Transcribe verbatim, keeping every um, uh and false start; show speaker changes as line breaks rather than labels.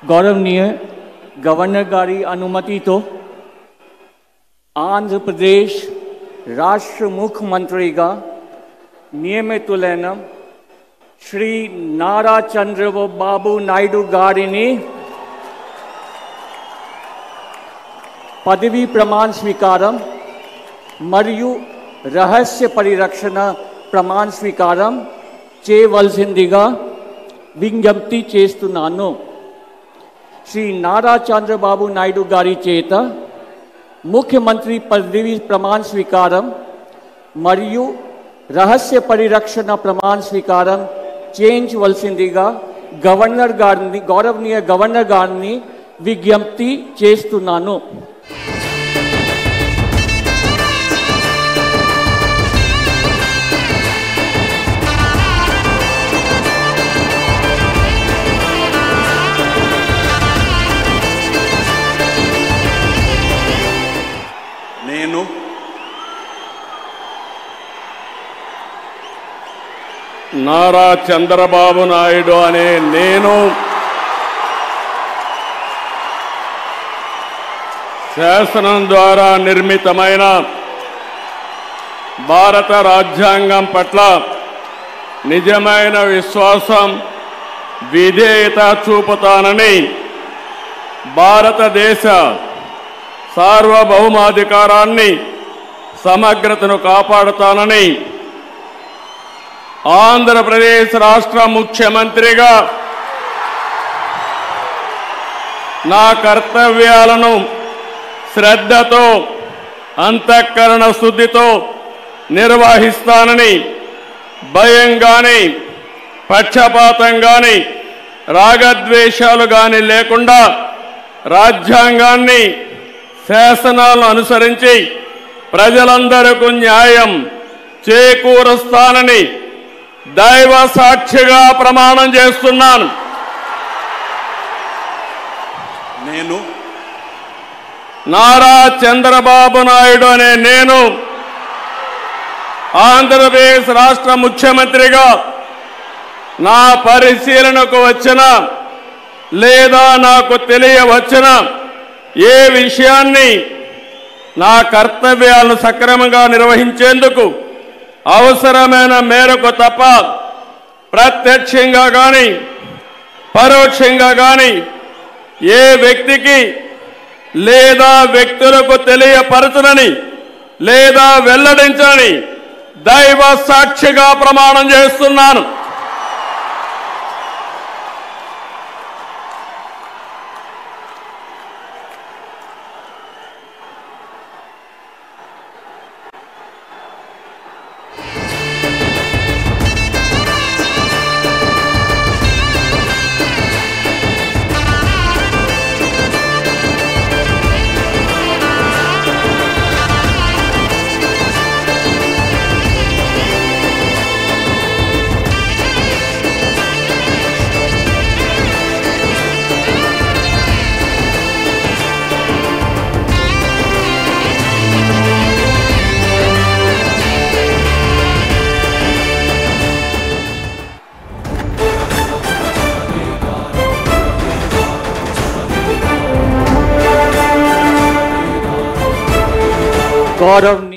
गौरवनीय governor गारी अनुमति तो आंध्र प्रदेश राष्ट्र मुख्यमंत्री का नियमितुलैन श्री नारा चंद्रबाबु नायडू गारिनी पदवी प्रमाण स्वीकारम मरियु रहस्य परिरक्षण प्रमाण स्वीकारम చేయవలసిందిగా విజ్ఞప్తి చేస్తున్నాను। శ్రీ నారా చంద్రబాబు నాయుడు గారి చేత ముఖ్యమంత్రి పదవి ప్రమాణ స్వీకారం మరియు రహస్య పరిరక్షణ ప్రమాణ స్వీకారం చేయించవలసిందిగా గవర్నర్ గారిని గౌరవనీయ గవర్నర్ గారిని విజ్ఞప్తి చేస్తున్నాను।
నేను నారా చంద్రబాబు నాయుడు అనే నేను శాసనం ద్వారా నిర్మితమైన భారత రాజ్యాంగం పట్ల నిజమైన విశ్వాసం విధేయత చూపుతానని భారతదేశ సార్వభౌమాధికారాన్ని సమగ్రతను కాపాడుతానని ఆంధ్రప్రదేశ్ రాష్ట్ర ముఖ్యమంత్రిగా నా కర్తవ్యాలను శ్రద్ధతో అంతఃకరణ శుద్ధితో నిర్వహిస్తానని భయం గాని పక్షపాతం గాని రాగద్వేషాలు గాని లేకుండా రాజ్యాంగాన్ని శాసనాలను అనుసరించి ప్రజలందరికీ న్యాయం చేకూరుస్తానని దైవ సాక్షిగా ప్రమాణం చేస్తున్నాను। నేను నారా చంద్రబాబు నాయుడు అనే నేను ఆంధ్రప్రదేశ్ రాష్ట్ర ముఖ్యమంత్రిగా నా పరిశీలనకు వచ్చిన లేదా నాకు తెలియవచ్చిన ఏ విషయాన్ని నా కర్తవ్యాలను సక్రమంగా నిర్వహించేందుకు అవసరమైన మేరకు తప్ప ప్రత్యక్షంగా కానీ పరోక్షంగా కానీ ఏ వ్యక్తికి లేదా వ్యక్తులకు తెలియపరచనని లేదా వెల్లడించని దైవ సాక్షిగా ప్రమాణం చేస్తున్నాను।
गौरवनीय